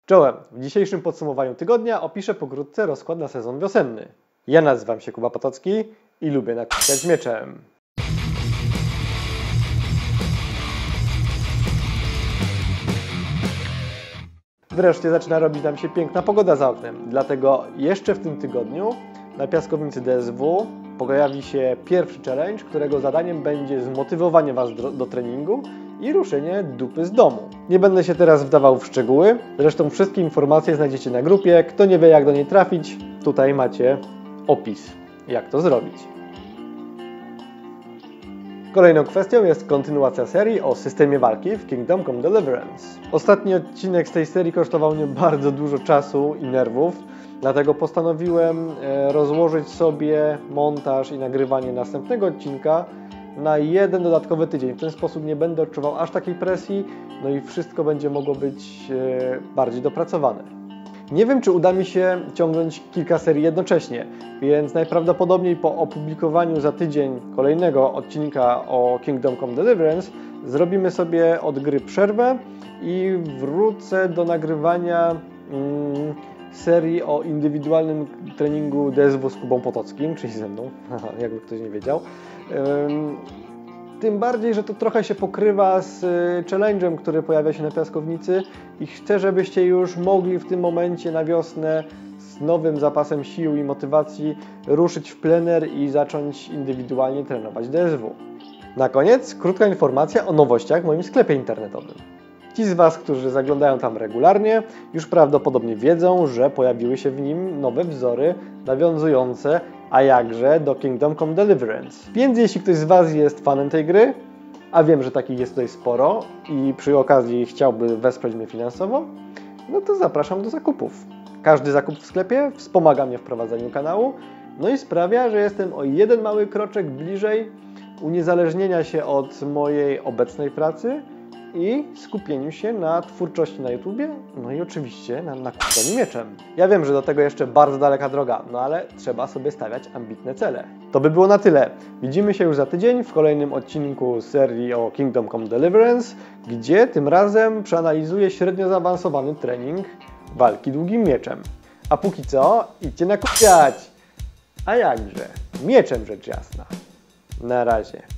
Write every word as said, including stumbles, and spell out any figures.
Czołem! W dzisiejszym podsumowaniu tygodnia opiszę pokrótce rozkład na sezon wiosenny. Ja nazywam się Kuba Potocki i lubię nakupiać mieczem. Wreszcie zaczyna robić nam się piękna pogoda za oknem, dlatego jeszcze w tym tygodniu na piaskownicy D S W pojawi się pierwszy challenge, którego zadaniem będzie zmotywowanie Was do, do treningu i ruszenie dupy z domu. Nie będę się teraz wdawał w szczegóły, zresztą wszystkie informacje znajdziecie na grupie. Kto nie wie, jak do niej trafić, tutaj macie opis, jak to zrobić. Kolejną kwestią jest kontynuacja serii o systemie walki w Kingdom Come Deliverance. Ostatni odcinek z tej serii kosztował mnie bardzo dużo czasu i nerwów, dlatego postanowiłem rozłożyć sobie montaż i nagrywanie następnego odcinka na jeden dodatkowy tydzień. W ten sposób nie będę odczuwał aż takiej presji, no i wszystko będzie mogło być bardziej dopracowane. Nie wiem, czy uda mi się ciągnąć kilka serii jednocześnie, więc najprawdopodobniej po opublikowaniu za tydzień kolejnego odcinka o Kingdom Come Deliverance zrobimy sobie od gry przerwę i wrócę do nagrywania mm, serii o indywidualnym treningu D S W z Kubą Potockim, czyli ze mną, jakby ktoś nie wiedział. Tym bardziej, że to trochę się pokrywa z challenge'em, który pojawia się na piaskownicy i chcę, żebyście już mogli w tym momencie na wiosnę z nowym zapasem sił i motywacji ruszyć w plener i zacząć indywidualnie trenować D S W. Na koniec krótka informacja o nowościach w moim sklepie internetowym. Ci z Was, którzy zaglądają tam regularnie, już prawdopodobnie wiedzą, że pojawiły się w nim nowe wzory nawiązujące, a jakże, do Kingdom Come Deliverance. Więc jeśli ktoś z Was jest fanem tej gry, a wiem, że takich jest tutaj sporo i przy okazji chciałby wesprzeć mnie finansowo, no to zapraszam do zakupów. Każdy zakup w sklepie wspomaga mnie w prowadzeniu kanału, no i sprawia, że jestem o jeden mały kroczek bliżej uniezależnienia się od mojej obecnej pracy i skupieniu się na twórczości na YouTubie, no i oczywiście na nakupowaniu mieczem. Ja wiem, że do tego jeszcze bardzo daleka droga, no ale trzeba sobie stawiać ambitne cele. To by było na tyle. Widzimy się już za tydzień w kolejnym odcinku serii o Kingdom Come Deliverance, gdzie tym razem przeanalizuję średnio zaawansowany trening walki długim mieczem. A póki co, idźcie nakupiać! A jakże? Mieczem rzecz jasna. Na razie.